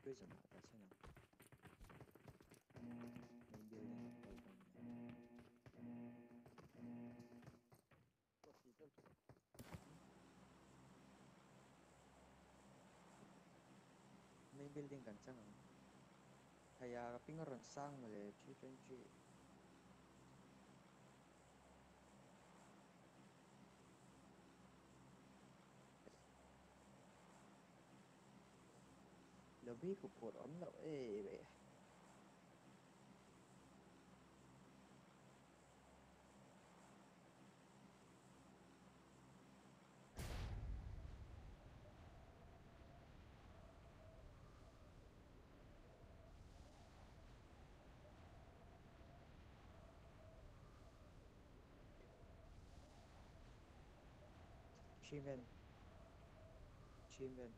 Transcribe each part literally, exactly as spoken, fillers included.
Prison ata siya. May building ng Falcon niya. May building kan chang. Kaya pingaron sang le three twenty. Lobby ko por om lo eh be. Chimen. Chimen.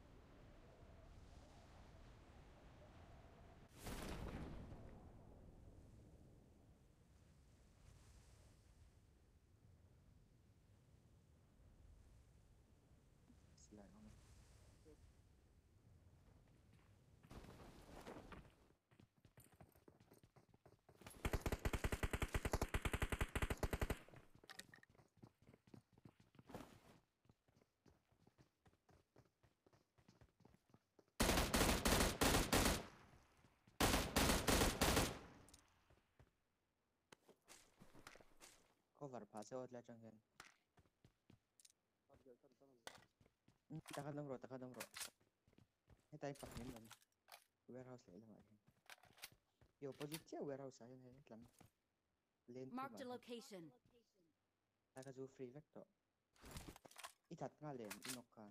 Sila ang cover pa sa otla chang yan. Hmm, taka dong ro, taka dong ro. Hey tayo pak nin lam. Warehouse le lam ai. Yo position warehouse ayan hey lam. Lane Marked a location. Taka zu free vector. Itat nga lane inok ka.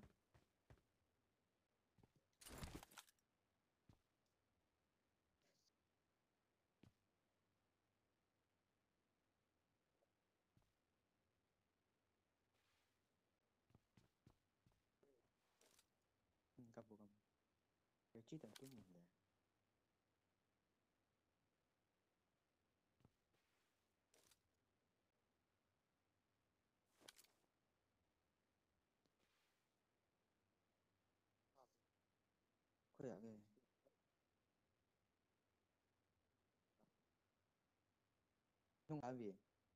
Hmm, kapo kapo. Yo chi ta tum le. Kaya ke. Nung abi.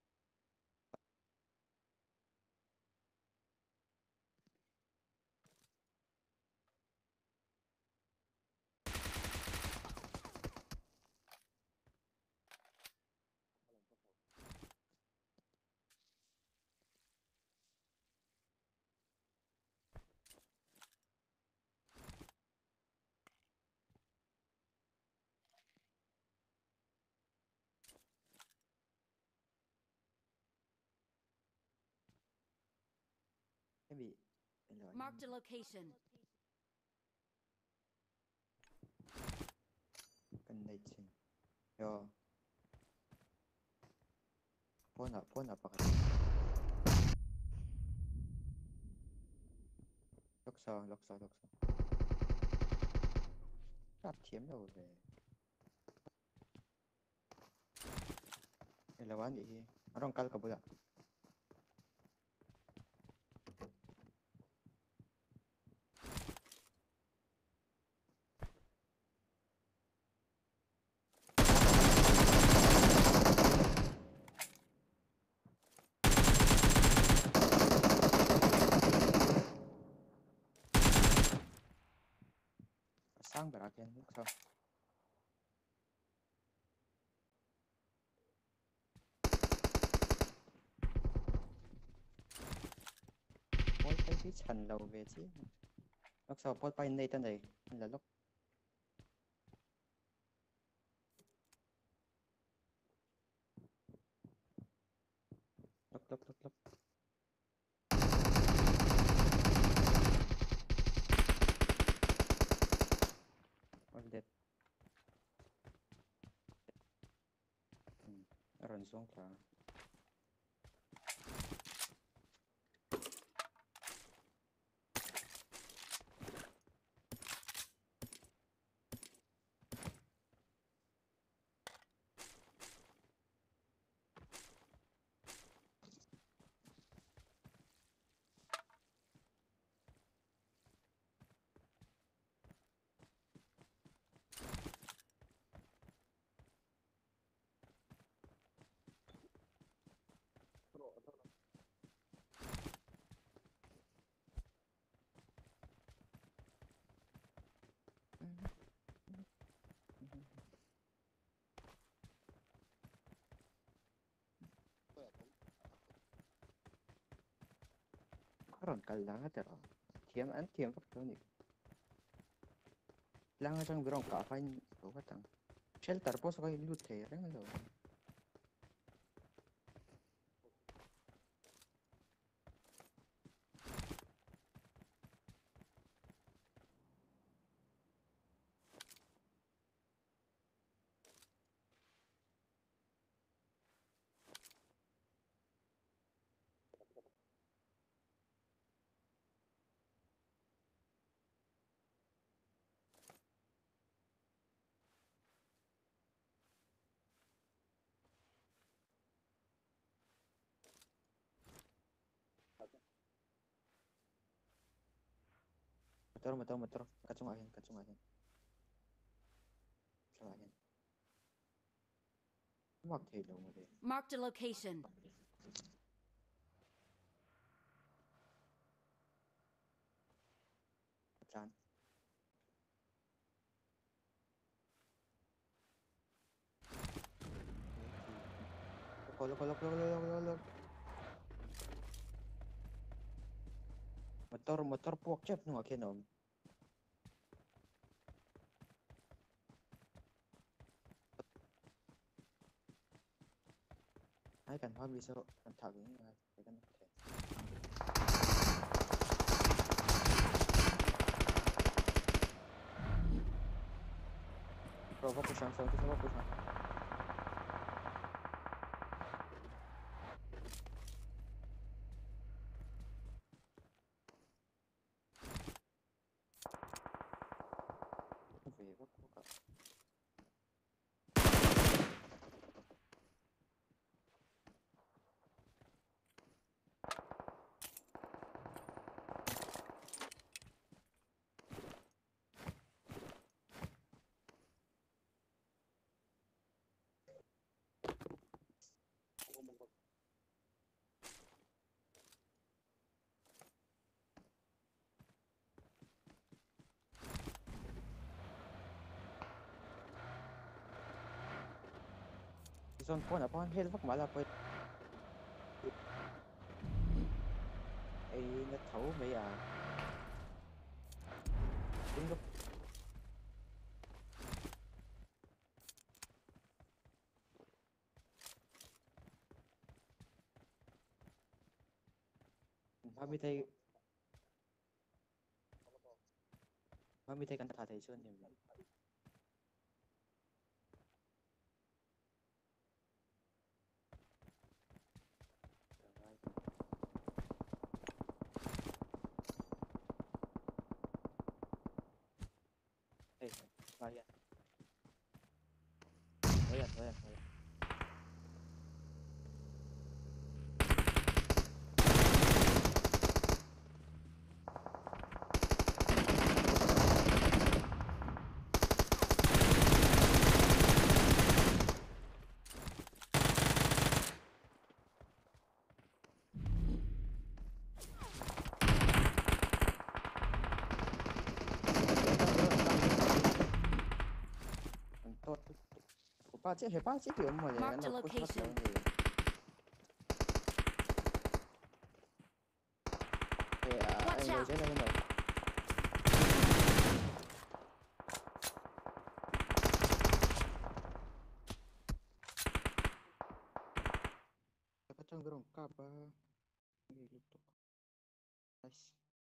Maybe. Marked a location. Cần đây chừng. Yo. Phone up, phone up. Lốc sao, lốc sao, lốc sao. Cắt chiếm đâu về. Đây là quán gì? Ở trong căn cả bữa. Sang bả kén lốc sao. Ôi cái gì chần đầu về chứ. Lốc sao pot bay này tên này là lốc. Lốc lốc lốc lốc. All dead. Ừ. Run xuống cả. meron kailangan tero. Tiam an tiam kap to ni. Kailangan siyang birong ka-find ko katang. Shelter po sa kayo loot eh. Rang lo. Motor motor motor. Kacung ahin kacung ahin. Kacung ahin. Wag hilo mo din. Marked a location. Saan? Kolok kolok kolok kolok kolok. Motor motor puak chep nung akin om. Ai kan pha bisa kan thak ni kan kan. Prova pushang sa prova pushang. Về quá quá. Son phone upon hell fuck mala po. Ay nó thấu mấy à. Đúng lúc. Mami tay. Mami tay kan thả thầy sơn thì mình. Hey, Ryan. Ryan, Ryan, Ryan. Ba chiếc hay ba chiếc kiểu mà để Marked a nó push location. thì thì à Watch anh người out. sẽ lên rồi. Cái trong cái đồng cặp à, nice.